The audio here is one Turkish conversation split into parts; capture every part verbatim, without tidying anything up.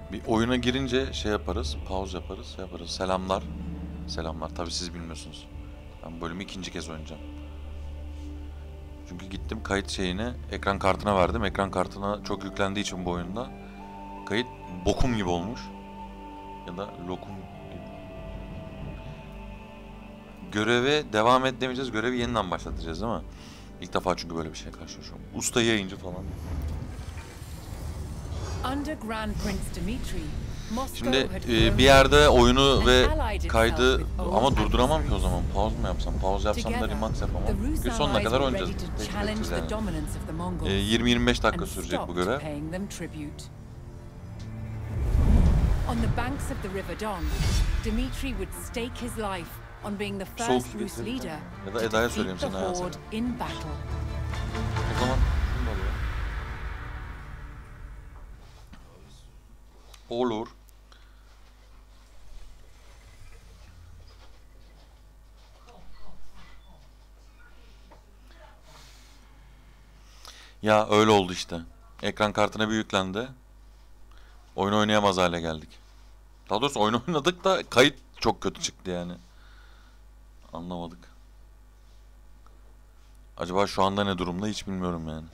Bir oyuna girince şey yaparız, pause yaparız, şey yaparız. Selamlar. Selamlar. Tabii siz bilmiyorsunuz. Ben bölümü ikinci kez oynayacağım. Çünkü gittim kayıt şeyini ekran kartına verdim. Ekran kartına çok yüklendiği için bu oyunda kayıt bokum gibi olmuş. Ya da lokum gibi. Göreve devam et demeyeceğiz. Görevi yeniden başlatacağız değil mi? İlk defa çünkü böyle bir şeye karşılaşıyorum. Usta yayıncı falan. Şimdi e, bir yerde oyunu ve kaydı ama durduramam ki o zaman. Pause mu yapsam? Pause yapsam da remax yapamam. Gün sonuna kadar oynayacağız. Yani. E, yirmi yirmi beş dakika sürecek bu görev. On the banks of the River Don, Dimitri would stake his life on being the first Rus leader to defeat the Horde in battle. O zaman şunu oluyor. Olur. Ya öyle oldu işte. Ekran kartına bir yüklendi. Oyun oynayamaz hale geldik. Daha doğrusu oyun oynadık da kayıt çok kötü çıktı yani. Anlamadık. Acaba şu anda ne durumda hiç bilmiyorum yani.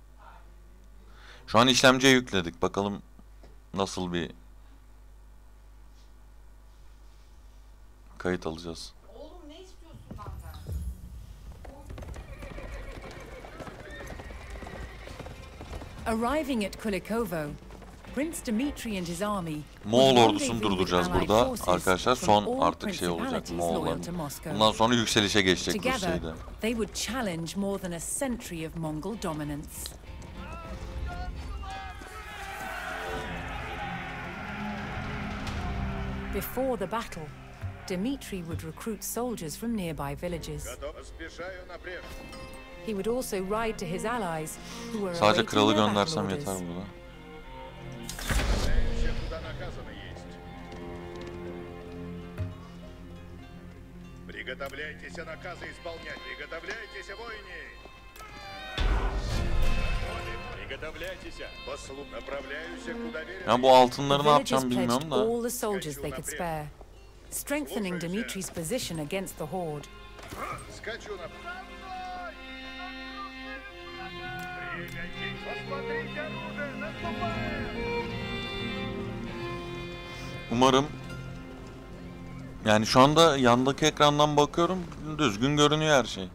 Şu an işlemciye yükledik. Bakalım nasıl bir kayıt alacağız. Oğlum ne istiyorsun benden? Arriving at Kulikovo, Prince Dimitri and his army. Moğol ordusunu durduracağız burada arkadaşlar. Son artık şey olacak Moğolların. Bundan sonra yükselişe geçecek Rusya'yı. They would challenge more than a century of Mongol dominance. Before the battle, Dimitri would recruit soldiers from nearby villages. He would also ride to his allies who were Sadece kralı awaiting their göndersem battle yeter orders. burada. Приготовляйтесь наказы исполнять. Приготовляйтесь, воины. Приготовляйтесь. Послу направляюсь куда верю. Yani bu altınları ne The yapacağım villagers bilmiyorum pledged da. all the soldiers they could spare, strengthening Dimitri's position against the Horde. Скачу на. Посмотрите оружие, наступаем. Umarım. Yani şu anda yandaki ekrandan bakıyorum, düzgün görünüyor her şey.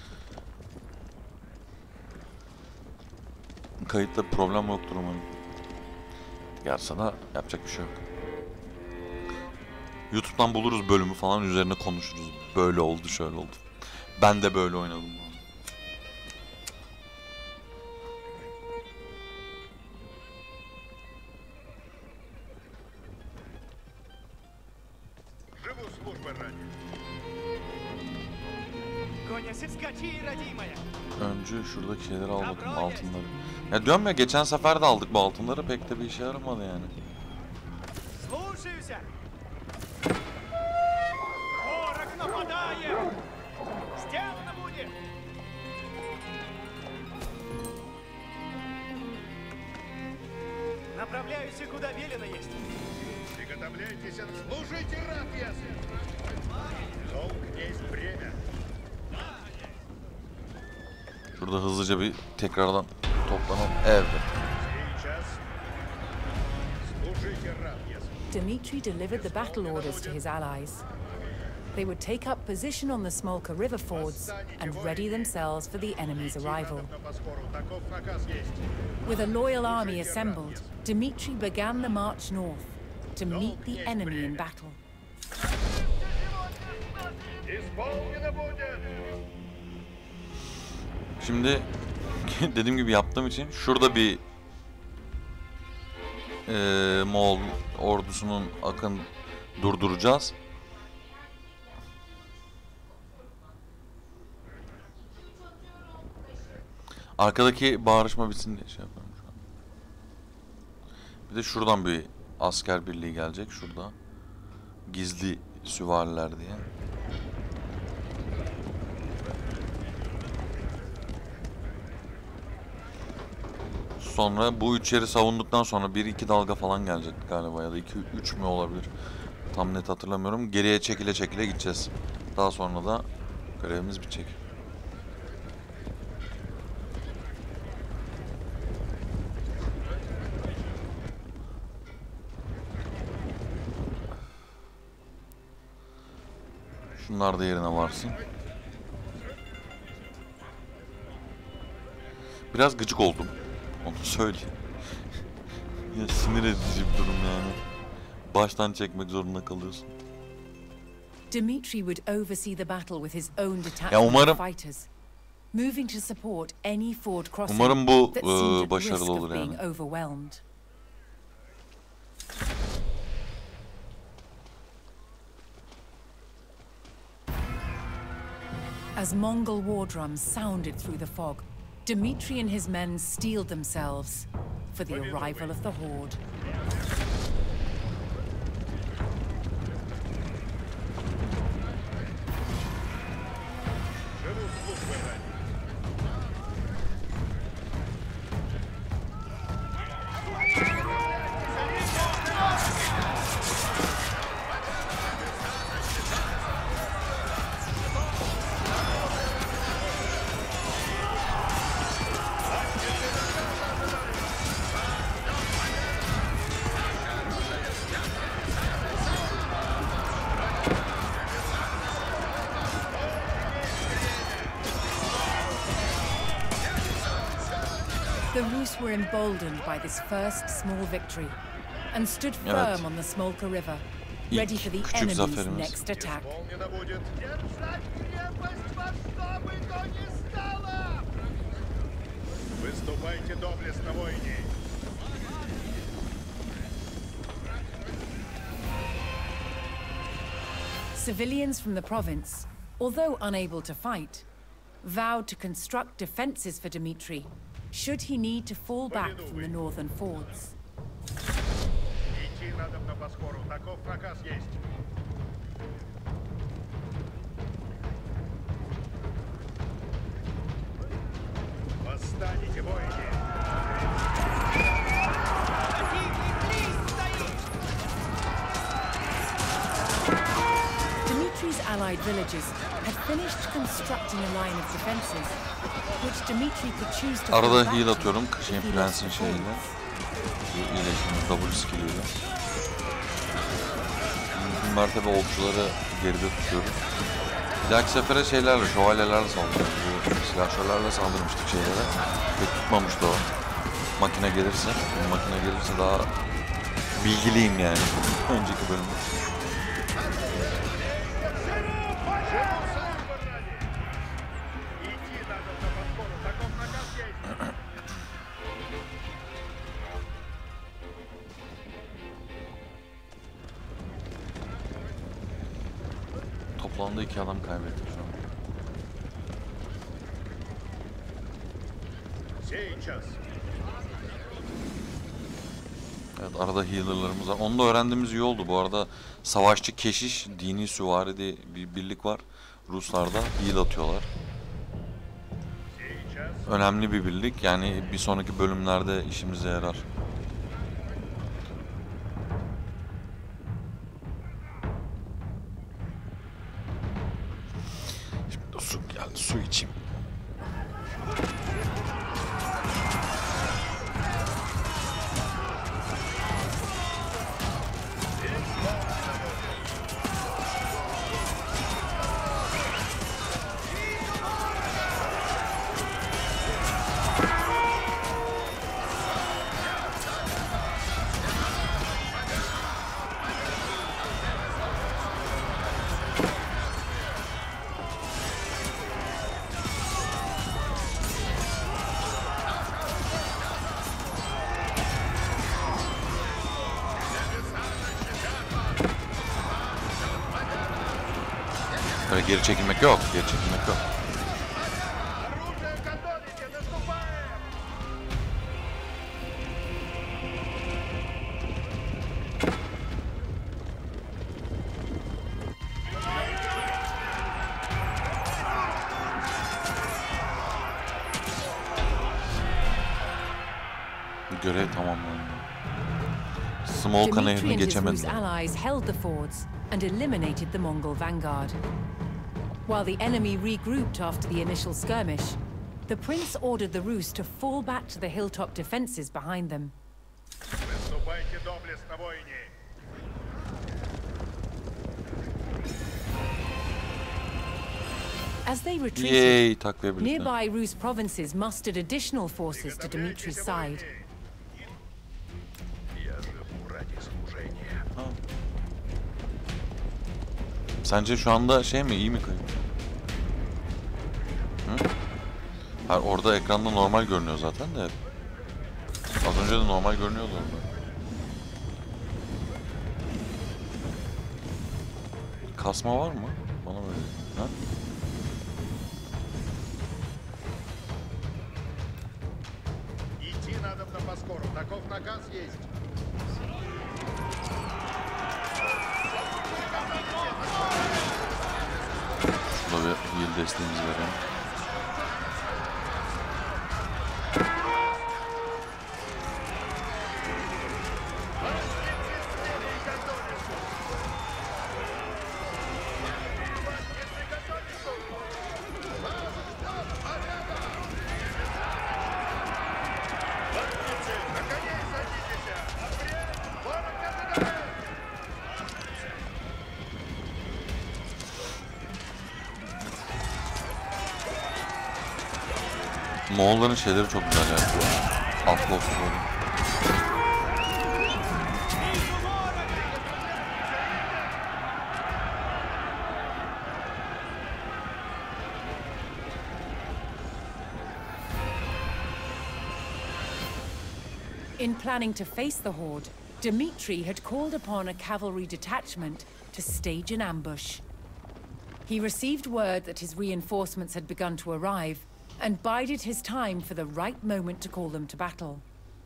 Kayıtta bir problem yoktur umarım. Gelse de yapacak bir şey yok. YouTube'dan buluruz bölümü falan, üzerine konuşuruz. Böyle oldu, şöyle oldu. Ben de böyle oynadım. Önce şuradaki şeyleri al bakalım, altınları. Ya diyorum ya, geçen sefer de aldık bu altınları, pek de bir işe yaramadı yani. Направляюсь куда велено есть. Приготовляйтесь, служите раб ясен. Долг есть время. Şurada hızlıca bir tekrardan toplanalım. Evet. Dimitri delivered the battle orders to his allies. They would take up position on the Smolka river fords and ready themselves for the enemy's arrival. With a loyal army assembled, Dimitri began the march north to meet the enemy in battle. Şimdi dediğim gibi yaptığım için şurada bir e, Moğol ordusunun akın durduracağız. Arkadaki bağırışma bitsin diye şey yapıyorum şu an. Bir de şuradan bir asker birliği gelecek şurada. Gizli süvariler diye. Sonra bu üç yeri savunduktan sonra bir iki dalga falan gelecek galiba ya da iki üç mü olabilir. Tam net hatırlamıyorum. Geriye çekile çekile gideceğiz. Daha sonra da görevimiz bitecek. Şunlar da yerine varsın. Biraz gıcık oldum. Onu söyleyeyim. Ya sinir edici bir durum yani. Baştan çekmek zorunda kalıyorsun. Dimitri would oversee the battle with his own Ya detachment umarım, of fighters, moving to support any ford crossing umarım bu that seemed e, at the risk başarılı of olur being yani. overwhelmed. As Mongol war drums sounded through the fog, Dimitri and his men steeled themselves for the arrival of the horde. Живу службы ради. The Rus were emboldened by this first small victory and stood firm Evet. on the Smolka River, İlk ready for the küçük enemy's zaferimiz. next attack. Исполнено будет. Держать крепость во что бы то ни стало! Выступайте доблестно, воины! Civilians from the province, although unable to fight, vowed to construct defenses for Dimitri should he need to fall back from the northern fords. Идти надо на Босфору, таков приказ есть. Восстанете, воины! Dimitri's allied villages had finished constructing a line of defenses, which Dimitri could choose to fall Arada back heal to atıyorum. if Şeyin he lost Prens'in the şeyiyle. fords. Bu iyileşimi double skill'iyle. Mümkün mertebe okçuları geride tutuyoruz. Bir dahaki sefere şeylerle, şövalyelerle saldırıyoruz. Bu silahşörlerle saldırmıştık şeylere. Pek tutmamıştı o. Makine gelirse, bu makine gelirse daha bilgiliyim yani. Önceki bölümde. Идти надо на Босфору, таков приказ есть. Toplamda iki adam kaybettik şu an. Сейчас. Evet, arada healer'larımız var. Onu da öğrendiğimiz iyi oldu. Bu arada savaşçı keşiş, dini süvari diye bir birlik var. Ruslarda heal atıyorlar. Сейчас. Önemli bir birlik. Yani bir sonraki bölümlerde işimize yarar. Şimdi su geldi. Su içeyim. Böyle geri çekilmek yok. Geri çekilmek yok. Оружие готовите, наступаем! Görev tamamlandı. Smolka Dmitri nehrini and his Rus geçemediler. allies held the fords and eliminated the Mongol vanguard. While the enemy regrouped after the initial skirmish, the prince ordered the Rus to fall back to the hilltop defenses behind them. Выступайте доблестно, воине! As they retreated, Yay, takviye birlikte. nearby Rus provinces mustered additional forces to Dmitri's side. Я живу ради служения. Sence şu anda şey mi, iyi mi kayıp? Hı? Hayır, orada ekranda normal görünüyor zaten de. Az önce de normal görünüyordu orada. Kasma var mı? Bana böyle. Ha? Идти надо на поскору. Таков наказ есть. Şurada bir heal desteğimizi verelim. Moğolların şeyleri çok güzel ya. Atlı ofları. In planning to face the horde, Dmitri had called upon a cavalry detachment to stage an ambush. He received word that his reinforcements had begun to arrive and bided his time for the right moment to call them to battle.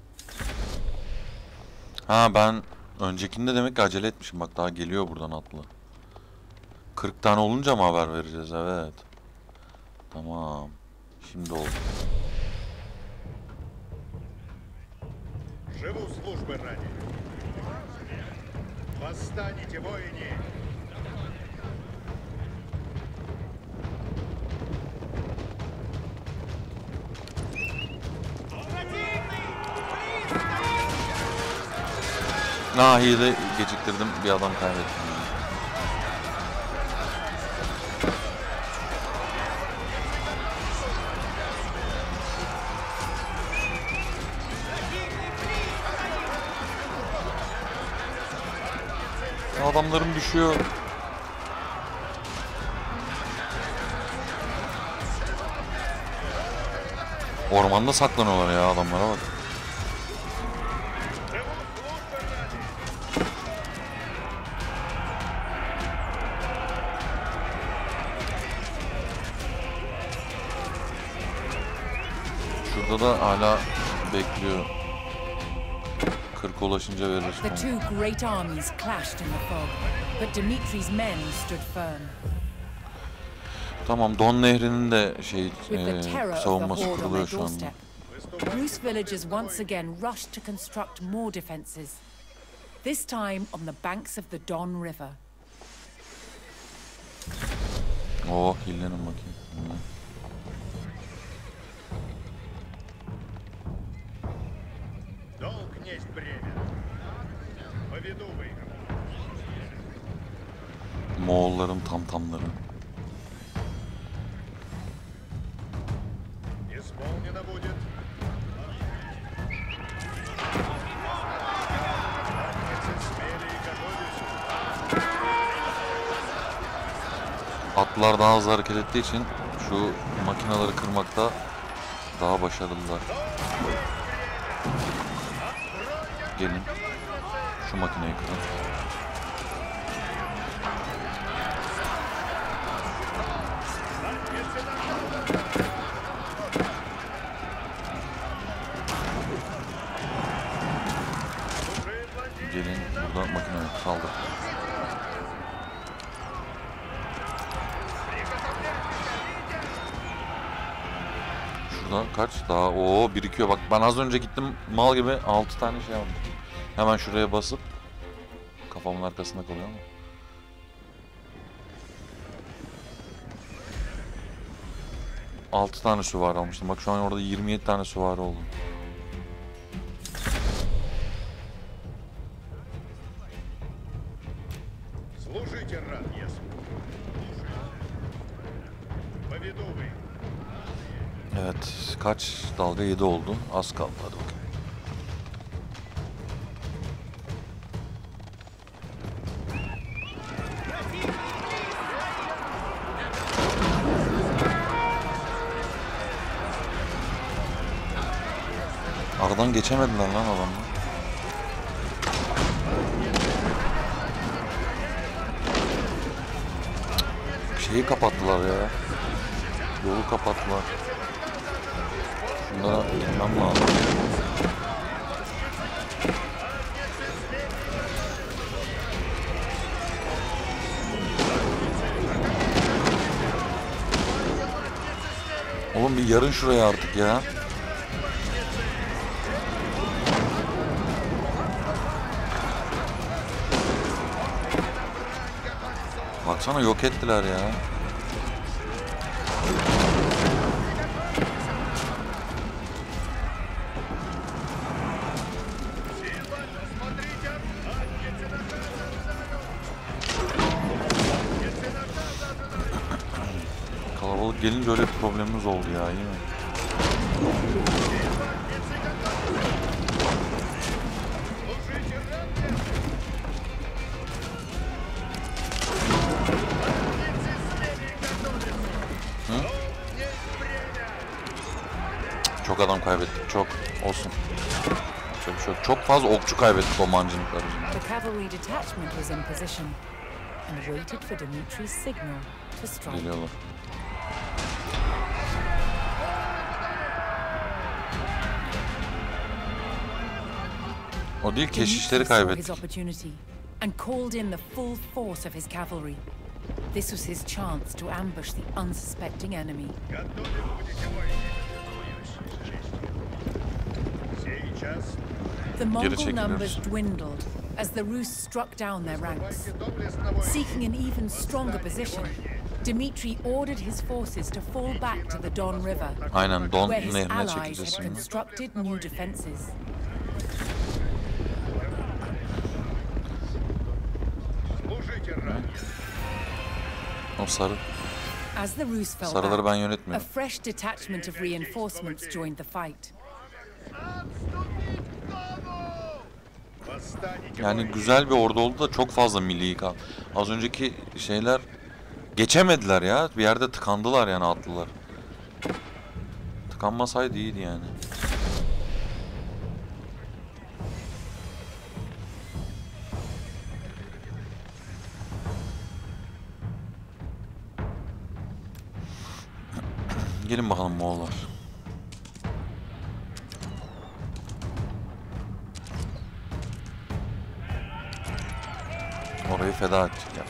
Ha, ben öncekinde demek ki acele etmişim. Bak daha geliyor buradan atlı. kırk tane olunca mı haber vereceğiz? Evet. Tamam. Şimdi oldu. Живу службы ради. Восстанете, воине! Nahiye'de geciktirdim. Bir adam kaybettim. Adamlarım düşüyor. Ormanda saklanıyorlar ya, adamlara bak. Şurada da hala bekliyor. kırka ulaşınca verir. The two great armies clashed in the fog, but Dmitri's men stood firm. Tamam, Don Nehri'nin de şey With the e, terror of the savunması horde on kuruluyor their şu anda. doorstep, Rus villagers once again rushed to construct more defenses. This time on the banks of the Don River. Oh, hillenin bakayım. Hı. Долг несть бремя. Поведу выиграл. Moğolların tamtamları. Исполнено будет. Смели и готовились. Atlar daha hızlı hareket ettiği için şu makinaları kırmakta daha başarılılar. Gelin. Şu makineyi kırın. Gelin burada makineyi saldır. Burada kaç? Daha o birikiyor. Bak ben az önce gittim mal gibi altı tane şey aldım. Hemen şuraya basıp kafamın arkasında kalıyor ama. altı tane süvari almıştım. Bak şu an orada yirmi yedi tane süvari oldu. Служите, Раньес. Поведу вы. Evet, kaç dalga? yedi oldu. Az kaldı, hadi bakalım. Aradan geçemediler lan adamlar. Şeyi kapattılar ya. Yolu kapattılar. Şunlara gitmem lazım. Oğlum bir yarın şuraya artık ya. Baksana yok ettiler ya. Kalabalık gelince öyle bir problemimiz oldu ya, iyi mi? Çok adam kaybettik, çok. Olsun. Çok çok çok fazla okçu kaybettik o mancınıklar yüzünden. The cavalry detachment was in position and waited for Dimitri's signal to strike. Geliyorlar. O değil, keşişleri kaybettik. And called in the full force of his cavalry. This was his chance to ambush the unsuspecting enemy. Готовы будете войне. Сейчас. The Mongol numbers dwindled as the Rus struck down their ranks. Seeking an even stronger position, Dimitri ordered his forces to fall back to the Don River, Aynen, Don where his nehrine allies çekeceğiz had şimdi. constructed new defenses. Служите, Раньес. O sarı. As the Rus fell Sarıları ben back, a yönetmiyorum. fresh detachment of reinforcements joined the fight. Отступить к дому! Восстанете Yani войне. güzel bir ordu oldu da çok fazla milli kal. Az önceki şeyler geçemediler ya. Bir yerde tıkandılar yani, atlılar. Tıkanmasaydı iyiydi yani. Gelin bakalım Moğollar. Orayı feda edecekler.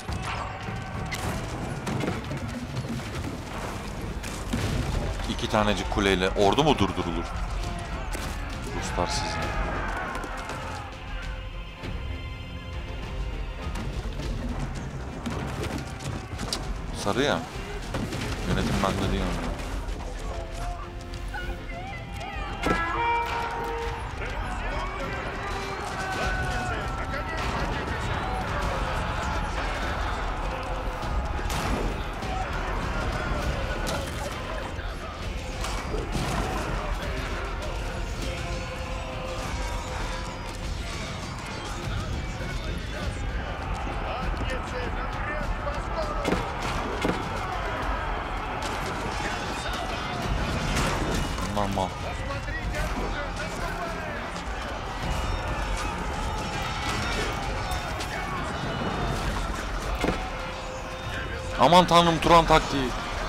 İki tanecik kuleyle ordu mu durdurulur? Ruslar sizin. Sarı ya. Yönetim bende değil onu. Mal. Aman tanrım, Turan taktiği.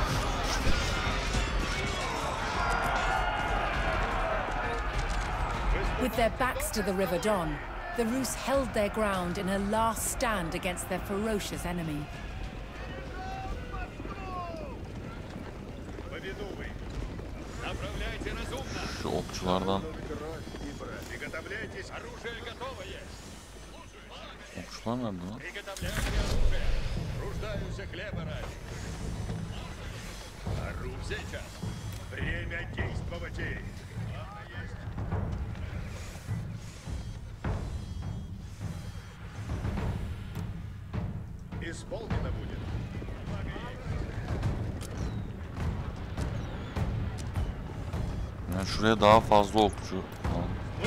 With their backs to the River Don, the Rus held their ground in a last stand against their ferocious enemy. Поведу вы. Направляйте Şu okçulardan. Приготовляйтесь. Оружие готово есть. Okçular nerede lan? Приготовляйте оружие. Руждаются хлеба ради. Оружие сейчас. Время действовать. Ладно, есть. Исполнено будет. Yani şuraya daha fazla okçu falan.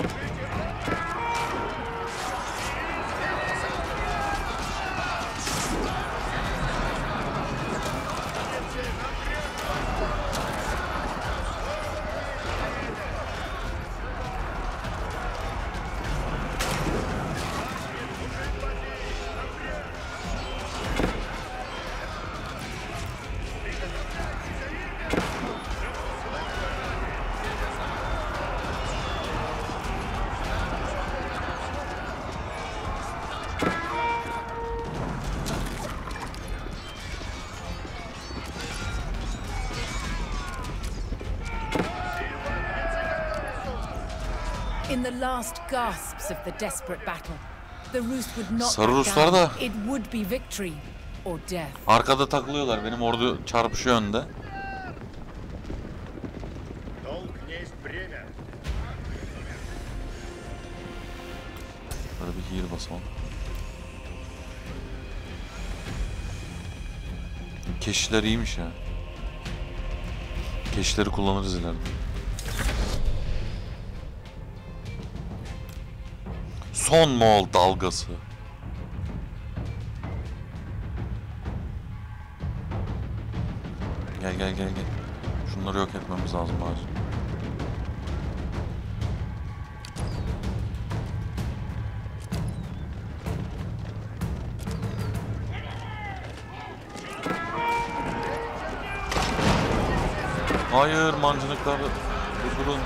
In the last gasps of the desperate battle, the Rus would not Sarı back Ruslar down. da- It would be victory or death. Arkada takılıyorlar. Benim ordu çarpışıyor önde. Долг не есть время. Böyle bir heal basalım. Keşişler iyiymiş ya. Keşişleri kullanırız ileride. Son Moğol dalgası. Gel gel gel gel. Şunları yok etmemiz lazım acil. Hayır, mancınıklar durdurun.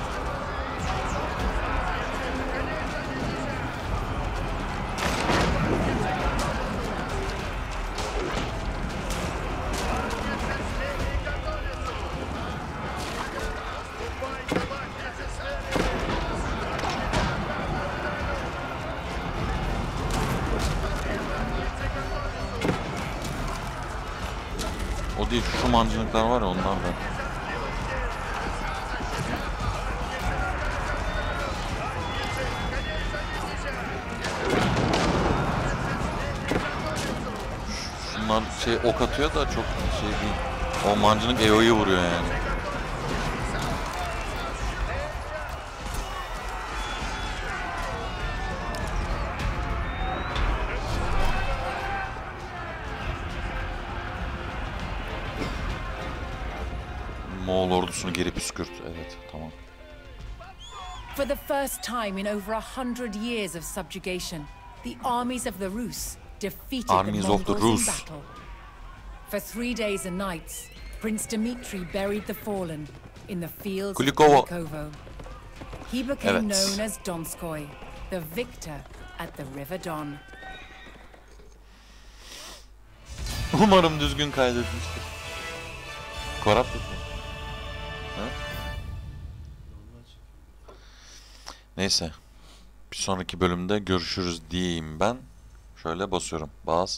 O değil, şu mancınıklar var ya, onlar da. Şunlar şey ok atıyor da çok şey değil. O mancınık E O'yu vuruyor yani. Moğol ordusunu geri püskürt. Evet, tamam. For the first time in over a hundred years of subjugation, the armies of the Rus defeated Armies the of the Mongols Rus. in battle. For three days and nights, Prince Dmitri buried the fallen in the fields Kulikovo. of Kulikovo. He became Evet. known as Donskoy, the victor at the River Don. Umarım düzgün kaydetmiştir. Koraptık mı? Ha? Neyse. Bir sonraki bölümde görüşürüz diyeyim ben. Şöyle basıyorum. Bas.